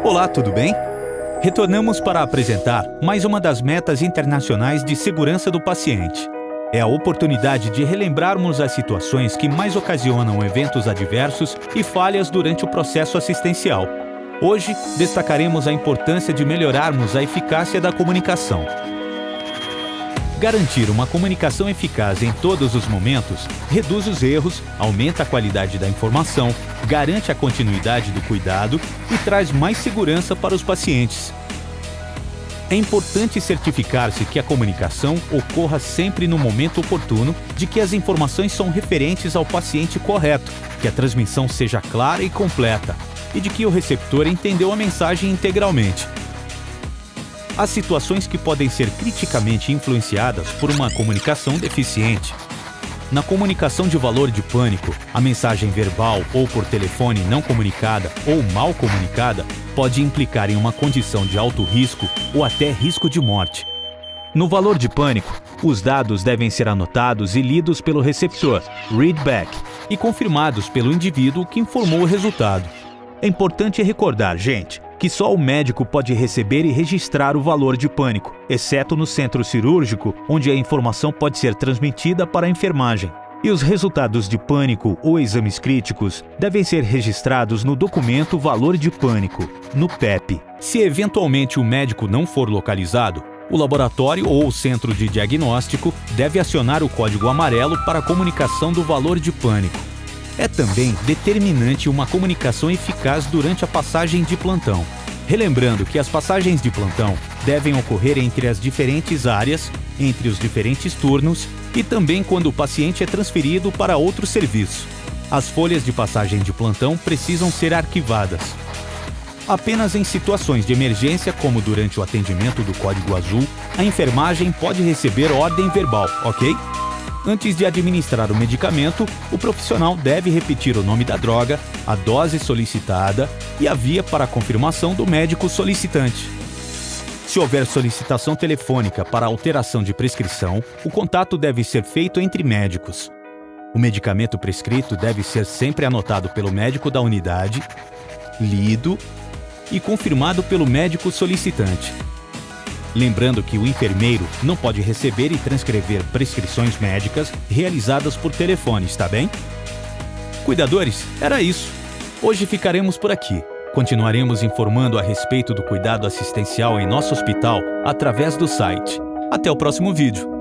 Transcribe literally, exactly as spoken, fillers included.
Olá, tudo bem? Retornamos para apresentar mais uma das metas internacionais de segurança do paciente. É a oportunidade de relembrarmos as situações que mais ocasionam eventos adversos e falhas durante o processo assistencial. Hoje, destacaremos a importância de melhorarmos a eficácia da comunicação. Garantir uma comunicação eficaz em todos os momentos reduz os erros, aumenta a qualidade da informação, garante a continuidade do cuidado e traz mais segurança para os pacientes. É importante certificar-se que a comunicação ocorra sempre no momento oportuno, de que as informações são referentes ao paciente correto, que a transmissão seja clara e completa, e de que o receptor entendeu a mensagem integralmente. Há situações que podem ser criticamente influenciadas por uma comunicação deficiente. Na comunicação de valor de pânico, a mensagem verbal ou por telefone não comunicada ou mal comunicada pode implicar em uma condição de alto risco ou até risco de morte. No valor de pânico, os dados devem ser anotados e lidos pelo receptor, read back, e confirmados pelo indivíduo que informou o resultado. É importante recordar, gente, que só o médico pode receber e registrar o valor de pânico, exceto no centro cirúrgico, onde a informação pode ser transmitida para a enfermagem. E os resultados de pânico ou exames críticos devem ser registrados no documento Valor de Pânico, no P E P. Se eventualmente o médico não for localizado, o laboratório ou o centro de diagnóstico deve acionar o código amarelo para a comunicação do valor de pânico. É também determinante uma comunicação eficaz durante a passagem de plantão. Relembrando que as passagens de plantão devem ocorrer entre as diferentes áreas, entre os diferentes turnos e também quando o paciente é transferido para outro serviço. As folhas de passagem de plantão precisam ser arquivadas. Apenas em situações de emergência, como durante o atendimento do Código Azul, a enfermagem pode receber ordem verbal, ok? Antes de administrar o medicamento, o profissional deve repetir o nome da droga, a dose solicitada e a via para a confirmação do médico solicitante. Se houver solicitação telefônica para alteração de prescrição, o contato deve ser feito entre médicos. O medicamento prescrito deve ser sempre anotado pelo médico da unidade, lido e confirmado pelo médico solicitante. Lembrando que o enfermeiro não pode receber e transcrever prescrições médicas realizadas por telefone, está bem? Cuidadores, era isso. Hoje ficaremos por aqui. Continuaremos informando a respeito do cuidado assistencial em nosso hospital através do site. Até o próximo vídeo.